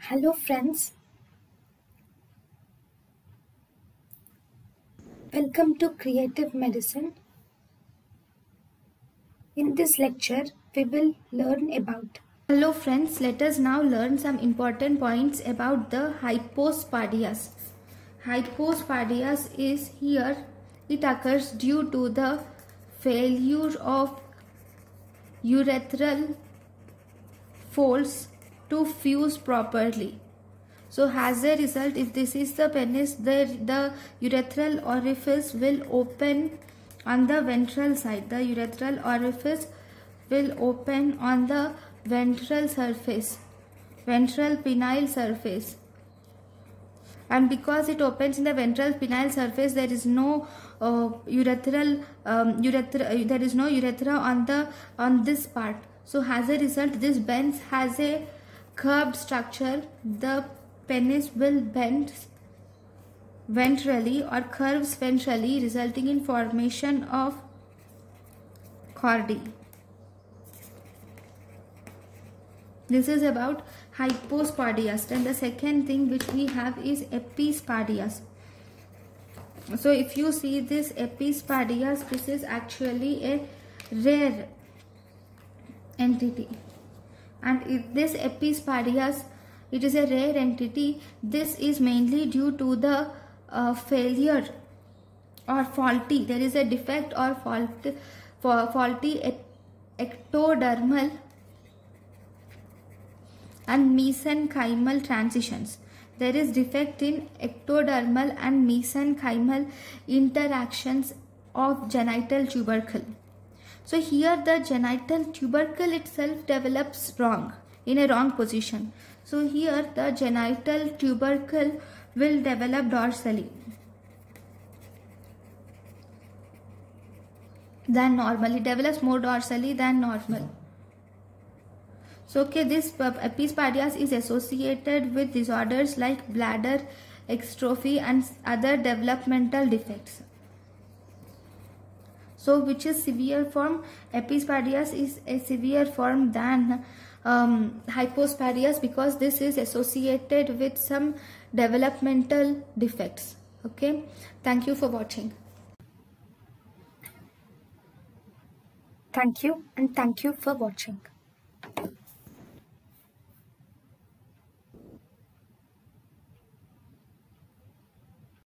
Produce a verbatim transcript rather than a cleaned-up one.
Hello friends, welcome to Creative Medicine. In this lecture, we will learn about. Hello friends, let us now learn some important points about the hypospadias. Hypospadias is here, it occurs due to the failure of urethral folds to fuse properly. So as a result, if this is the penis, the, the urethral orifice will open on the ventral side. The urethral orifice will open on the ventral surface, ventral penile surface. And because it opens in the ventral penile surface, there is no uh, urethral, um, urethra, uh, there is no urethra on the on this part. So as a result, this bends has a curved structure. The penis will bend ventrally or curves ventrally, resulting in formation of chordae. This is about hypospadias. And the second thing which we have is epispadias. So if you see this epispadias, this is actually a rare entity. And if this epispadias, it is a rare entity. This is mainly due to the uh, failure or faulty. There is a defect or fault, for faulty ectodermal and mesenchymal transitions. There is defect in ectodermal and mesenchymal interactions of genital tubercle. So here the genital tubercle itself develops wrong, in a wrong position. So here the genital tubercle will develop dorsally than normal. It develops more dorsally than normal. So okay, this epispadias is associated with disorders like bladder extrophy and other developmental defects. So which is severe form? Epispadias is a severe form than um, hypospadias, because this is associated with some developmental defects. Okay, thank you for watching. Thank you and thank you for watching.